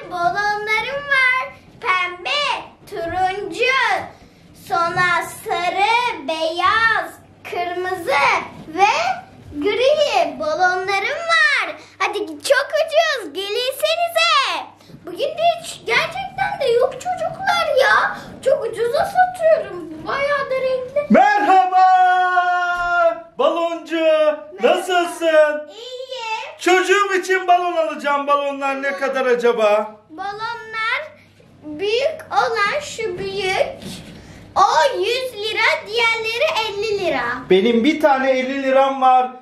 balonlarım var. Pembe, turuncu, sonra sarı, beyaz, kırmızı ve gri balonlarım var. Hadi çok ucuz, gelirsenize. Bugün de hiç gerçekten de yok çocuklar ya. Çok ucuza satıyorum. Bayağı da renkli. Merhaba! Baloncu, nasılsın? İyiyim. Çocuğum için balon alacağım. Balonlar ne kadar acaba? Balonlar büyük olan şu büyük. O 100 lira, diğerleri 50 lira. Benim bir tane 50 liram var.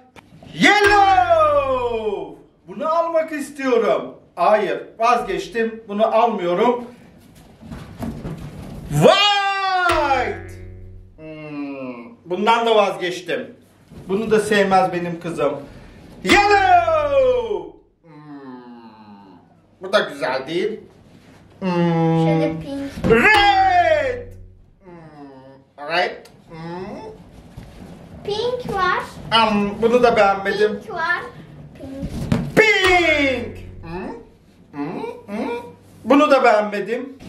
Yellow! Bunu almak istiyorum. Hayır, vazgeçtim. Bunu almıyorum. White! Bundan da vazgeçtim. Bunu da sevmez benim kızım. Yellow! Bu da güzel değil. Şöyle pink. Red! Red. Pink var. Bunu da beğenmedim. Pink var. Pink. Pink! Bunu da beğenmedim.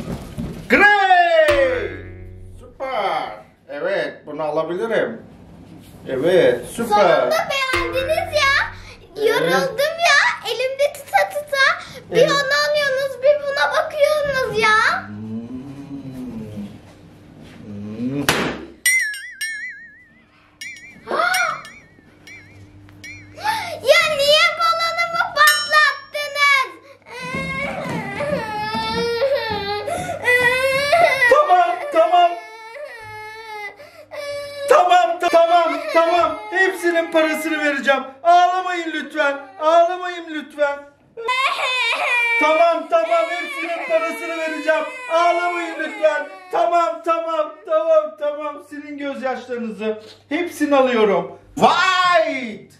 Grey! Süper. Evet, bunu alabilirim. Evet, süper. Sonunda beğendiniz ya. Yoruldum ya. Elimde tuta tuta. Bir Evet. onu alıyorsunuz, bir buna bakıyorsunuz ya. Ya niye balonumu patlattınız? Tamam. Hepsinin parasını vereceğim. Ağlamayın lütfen. Ağlamayın lütfen. Tamam. Hepsinin parasını vereceğim. Ağlamayın lütfen. Tamam. Silin gözyaşlarınızı. Hepsini alıyorum. White.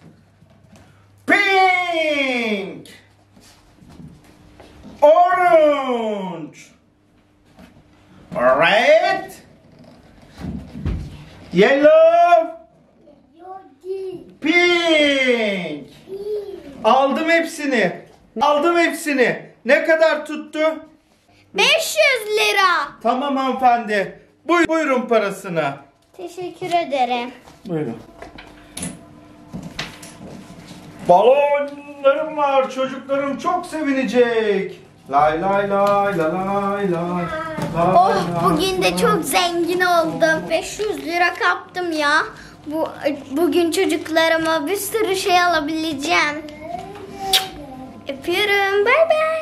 Pink. Orange. Red. Yellow. Pink. Aldım hepsini. Ne kadar tuttu? 500 lira. Tamam hanımefendi. Buyurun parasını. Teşekkür ederim. Buyurun. Balonlarım var. Çocuklarım çok sevinecek. Lay lay lay lay. Oh, bugün de çok zengin oldum. 500 lira kaptım ya. Bugün çocuklarıma bir sürü şey alabileceğim. Öpüyorum. Bay bay.